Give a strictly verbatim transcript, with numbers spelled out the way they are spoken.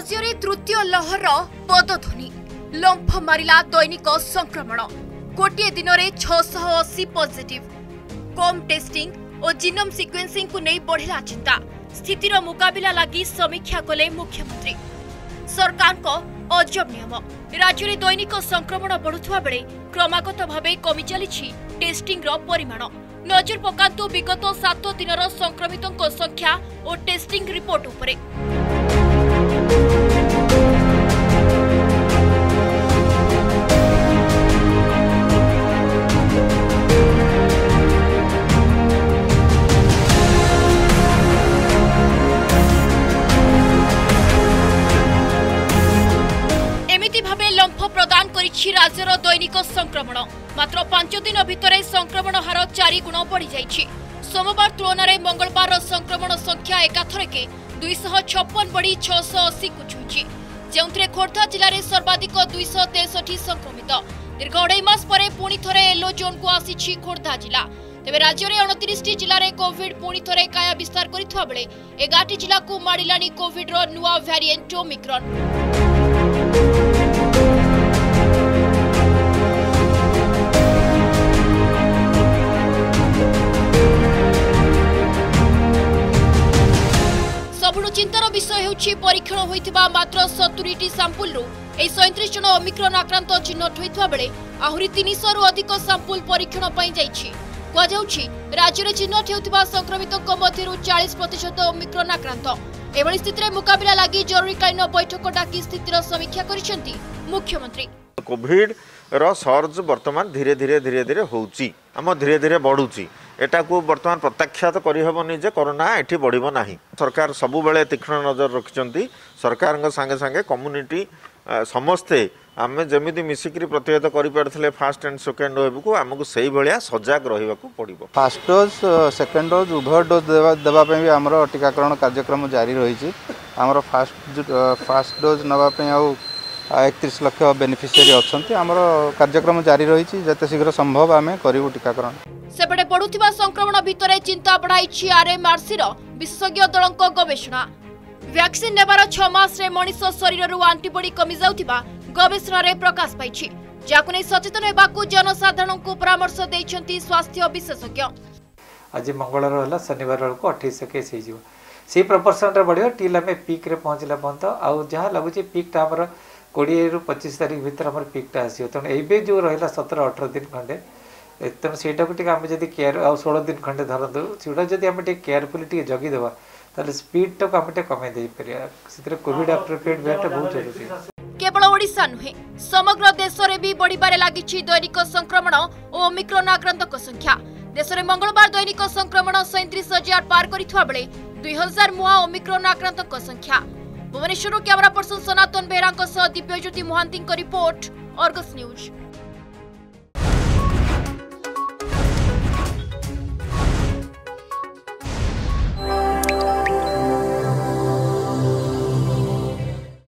राज्य में तृतीय लहर पदध्वनि लंफ मारिला दैनिक संक्रमण गोटे दिन में छह सौ अस्सी पॉजिटिव कम टेस्टिंग और जीनोम सिक्वेंसिंग को नहीं बढ़ला चिंता स्थितिर मुकाबला लगी समीक्षा कले मुख्यमंत्री सरकार को अजब नियम राज्य में दैनिक संक्रमण बढ़ुवा बेले क्रमागत भाव कमी चली टेस्टिंग परिमाण नजर पकातु विगत सात दिन संक्रमितों संख्या और टेस्टिंग रिपोर्ट उपरे। एमिति भावे लंफ प्रदान करिछि राज्यर दैनिक संक्रमण मात्र पांच दिन भितर संक्रमण हार चारि गुण बढ़ी जाइछि। सोमवार तुलन में मंगलवार संक्रमण संख्या एकाथरके दुईश छप्पन बढ़ी छह सौ अस्सी को छुईछि जो खोर्धा जिले में सर्वाधिक दुईश तेसठी संक्रमित दीर्घ अढ़ाई मास पर पुणी थे येलो जोन को आसी खोर्धा जिला तेज राज्य में अणतीस जिले में कोविड पुणी थे काया विस्तार करथिबा बेले एगारटी जिला को मारिलानी कोविड रो नुआ वेरिएंट ओमिक्रॉन। सबुठु चिंतार विषय होछि परीक्षण होइथिबा मात्र सत्तरी सैंपल रु ए सैंतीस जन ओमिक्रॉन आक्रांत चिन्हट होइथिबा बेले आहुरी तीन सौ रु अधिक सैंपल परीक्षण पई जाइछि। कुआ जाउछि राज्य में चिन्हट हेउथिबा संक्रमितों मध्यरु चालीस प्रतिशत ओमिक्रॉन आक्रांत। एभली स्थिति रे मुकाबला लागि जरूरीकालीन बैठक डाकी स्थितिर समीक्षा करिसेंती मुख्यमंत्री। कोविड रो सर्ज वर्तमान धीरे धीरे धीरे धीरे होउछि हम धीरे धीरे बढ़ुछि एटा को वर्तमान प्रत्याख्यात करिहबनी जे कोरोना एठी बढ़िबो नाही। सरकार सबु बेले तीक्ष्ण नजर रखिचंती सरकार संगे संगे कम्युनिटी समस्ते आमे जमिति मिसिकरी प्रतिहत करि परथिले फर्स्ट एंड सेकंड वेव को हमकु सही भलिया सजग रहिबाकू पड़िबो। फर्स्ट डोज सेकंड डोज उभय डोज देवा देबा पे भी हमरो टीकाकरण कार्यक्रम जारी रहिछि। हमरो फर्स्ट फर्स्ट डोज नबा पे आ इकतीस लाख बेनिफिशियरी अछंती हमरो कार्यक्रम जारी रहिछि जते शीघ्र संभव आमे करिवु टीकाकरण। सेपटे बढ़ुथिबा संक्रमण भितरे चिंता बढ़ाइछि आरएमआरसी रो विशेषज्ञ दलक गवेषणा। वैक्सीन नेबार छह मास रे मनिष शरीररु एंटीबॉडी कमी जाउथिबा गवेषणा रे प्रकाश पाइछि जाकु नै सचेतन हेबाकू जनसाधारण को परामर्श दैछंती स्वास्थ्य विशेषज्ञ। आज मंगलवार होला शनिवार को अट्ठाईस केस हे जिवो से प्रपोर्शन रे बढ़ियो टील में पीक रे पहुंचला पंत आ जहां लागुची पीक टा हमर बीस रु पच्चीस तारीख भीतर हमर पीक टा आसीयो तने एबे जो रहिला सत्रह अठारह दिन खंडे तेणु सेटा को टिके आमे जदी केयर आ सोलह दिन खंडे धरदु सेटा जदी आमे टिके केयरफुली टिके जगी देबा ताले स्पीड तो आमे टिके कमे देई परिया सितरे कोविड एप्रोप्रिएट वेट बहुत जरूरी। केवल ओडिशा नुहे समग्र देश रे भी बढ़िबारे लागिछि दैनिक संक्रमण और ओमिक्रॉन आक्रांतक संख्या। देश में मंगलवार दैनिक संक्रमण सैंतीस हजार पार करिथवा बेले दुई हजार मुआ ओमिक्रॉन आक्रांतक संख्या। Bhubaneswar camera person Sanatan Behera Dibyajyoti Mahanty report Argus news.